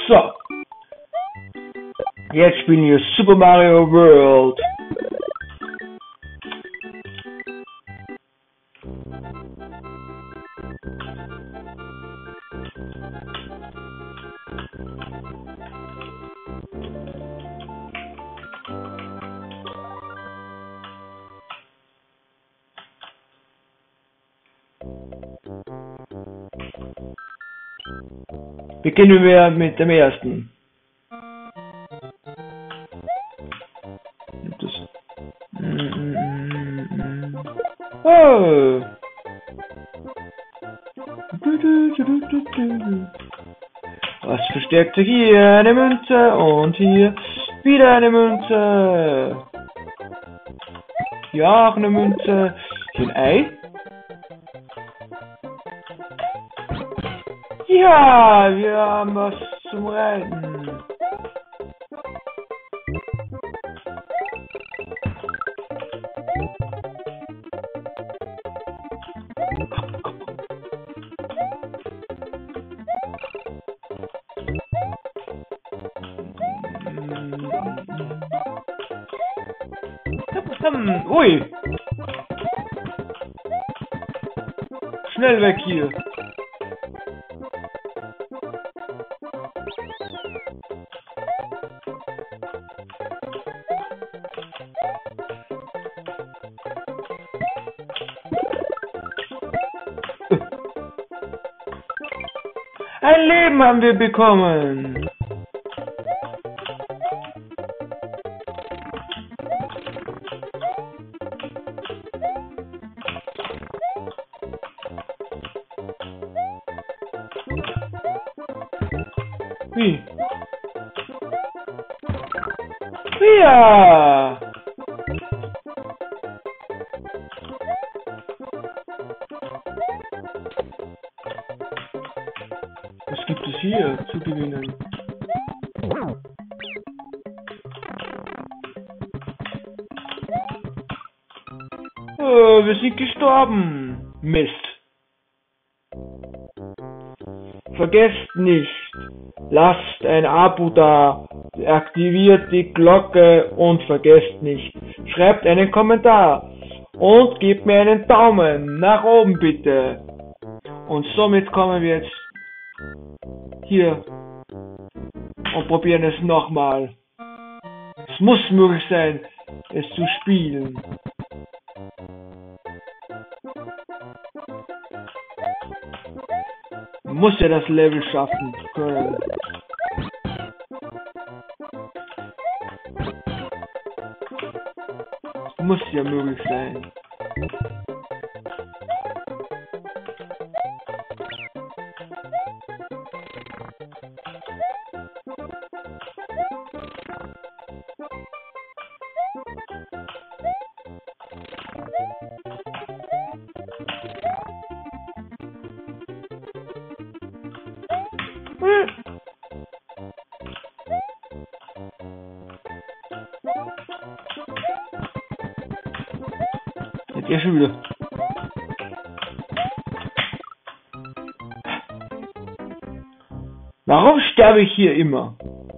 So, jetzt spielen wir Super Mario World. Beginnen wir mit dem ersten. Oh. Was verstärkte hier eine Münze und hier wieder eine Münze. Hier auch eine Münze. Hier ein Ei. Ja, wir haben was zum Reiten. Ui! Schnell weg hier! Ein Leben haben wir bekommen! Wie? Ja! Was gibt es hier zu gewinnen? Oh, wir sind gestorben. Mist. Vergesst nicht, lasst ein Abo da, aktiviert die Glocke und vergesst nicht, schreibt einen Kommentar und gebt mir einen Daumen nach oben bitte. Und somit kommen wir jetzt hier und probieren es nochmal. Es muss möglich sein, es zu spielen. Man muss ja das Level schaffen können. Es muss ja möglich sein. Jetzt ja schon wieder. Warum sterbe ich hier immer?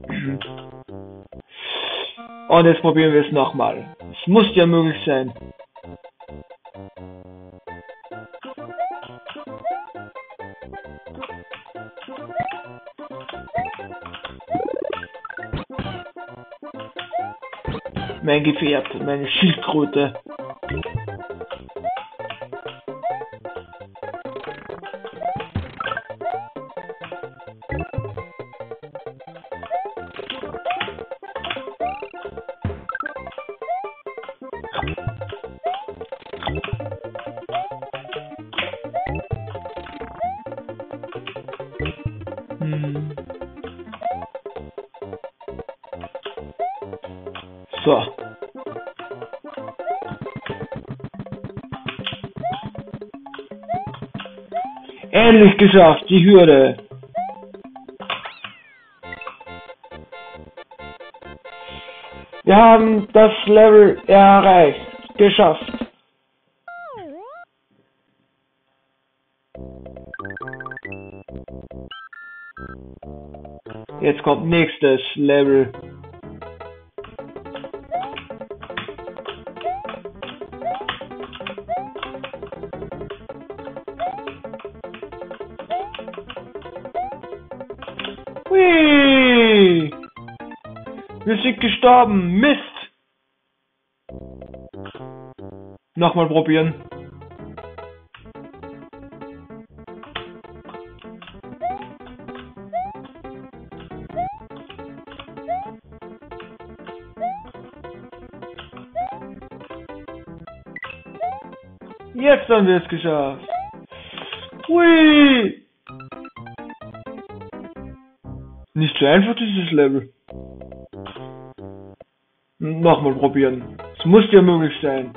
Und jetzt probieren wir es nochmal. Es muss ja möglich sein. Mein Gefährt, meine Schildkröte. So. Endlich geschafft, die Hürde. Wir haben das Level erreicht. Geschafft. Jetzt kommt nächstes Level. Hui! Wir sind gestorben. Mist! Nochmal probieren. Jetzt haben wir es geschafft. Hui! Nicht so einfach dieses Level. Nochmal probieren. Es muss ja möglich sein.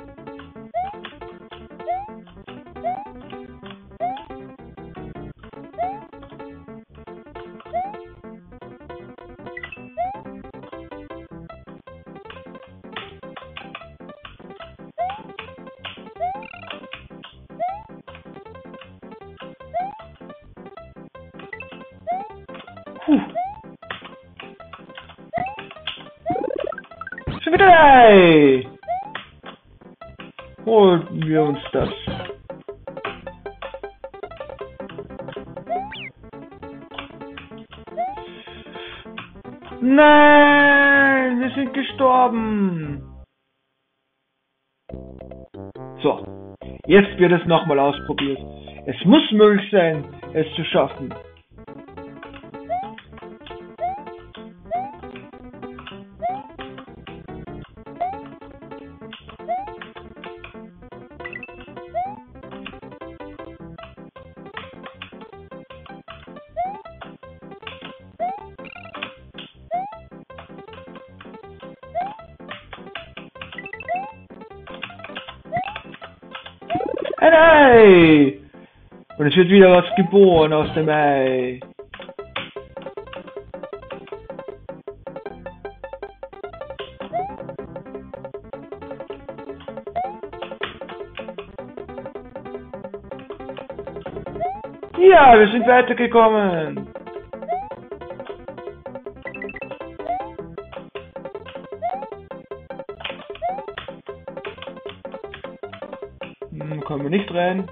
Puh. Schon wieder 3. Holen wir uns das. Nein, wir sind gestorben. So, jetzt wird es nochmal ausprobiert. Es muss möglich sein, es zu schaffen. Ein Ei! Und es wird wieder was geboren aus dem Ei. Ja, wir sind weitergekommen. Kommen wir nicht rein.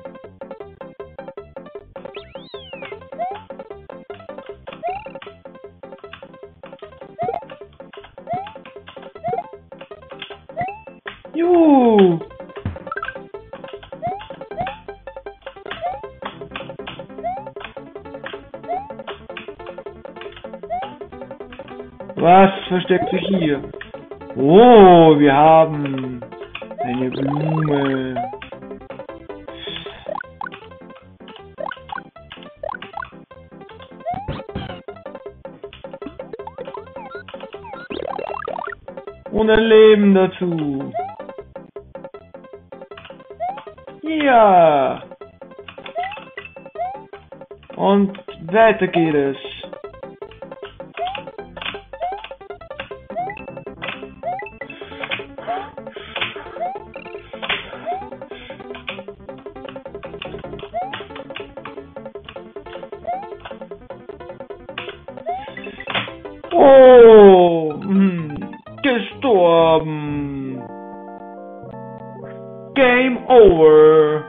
Juhu! Was versteckt sich hier? Oh, wir haben eine Blume. Und ein Leben dazu. Ja. Und weiter geht es. Oh, gestorben. Game over.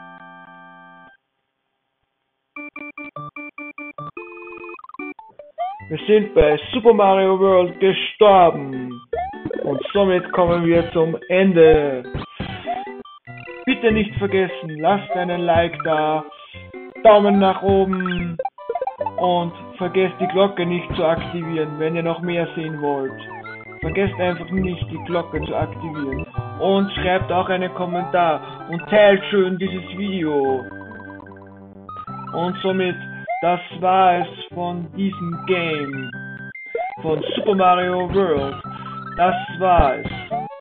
Wir sind bei Super Mario World gestorben. Und somit kommen wir zum Ende. Bitte nicht vergessen, lasst einen Like da, Daumen nach oben und vergesst die Glocke nicht zu aktivieren, wenn ihr noch mehr sehen wollt. Vergesst einfach nicht, die Glocke zu aktivieren. Und schreibt auch einen Kommentar und teilt schön dieses Video. Und somit, das war es von diesem Game. Von Super Mario World. Das war es.